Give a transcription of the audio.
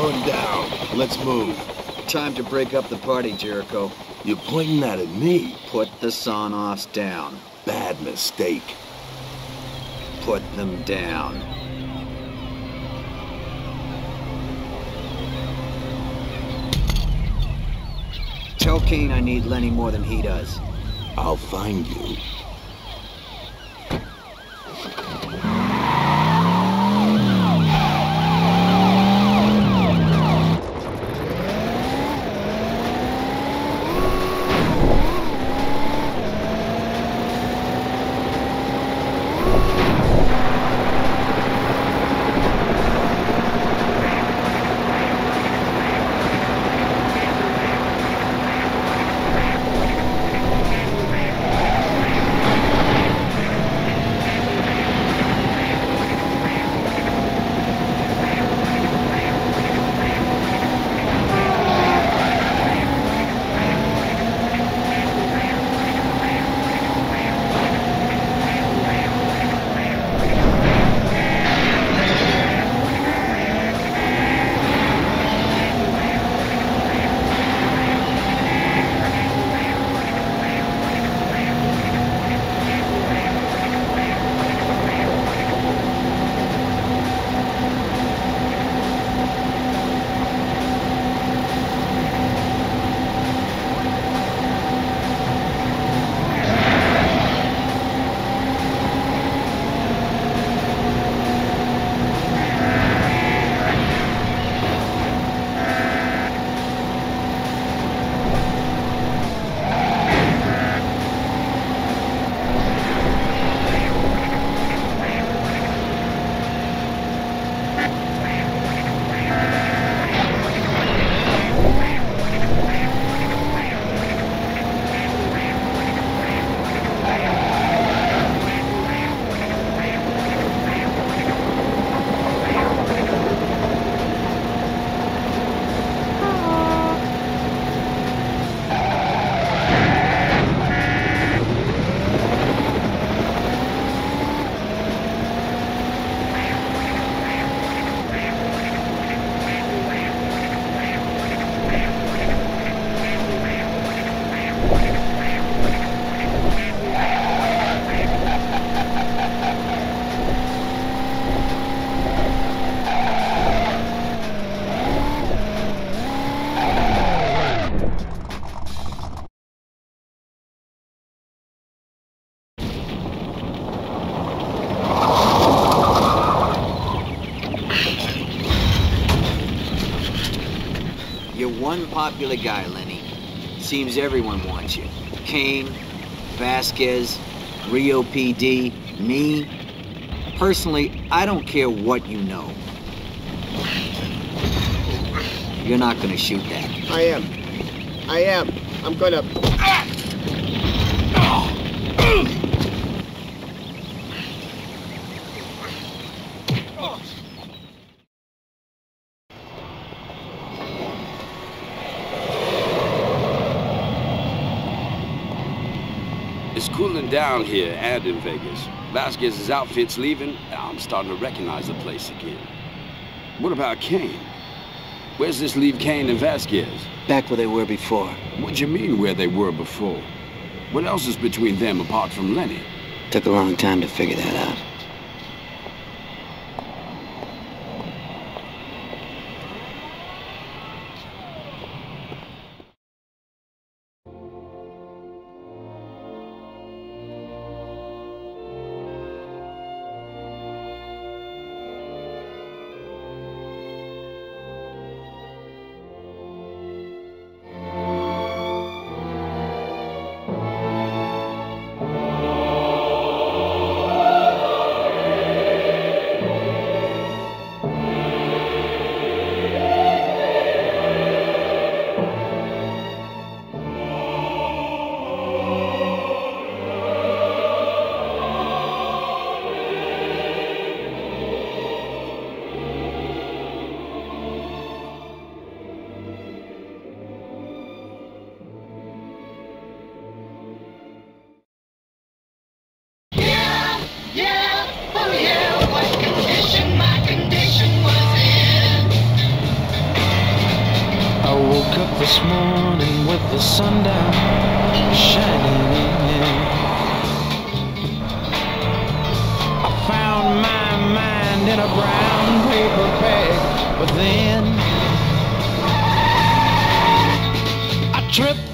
going down. Let's move. Time to break up the party, Jericho. You're pointing that at me. Put the Son-offs down. Bad mistake. Put them down. Tell Kane I need Lenny more than he does. I'll find you. One popular guy, Lenny. Seems everyone wants you. Kane, Vasquez, Rio PD, me. Personally, I don't care what you know. You're not gonna shoot that. I am. I'm gonna... It's cooling down here and in Vegas. Vasquez's outfit's leaving. I'm starting to recognize the place again. What about Kane? Where's this leave Kane and Vasquez? Back where they were before. What do you mean where they were before? What else is between them apart from Lenny? Took a long time to figure that out. this morning with the sundown shining in. I found my mind in a brown paper bag, but then I tripped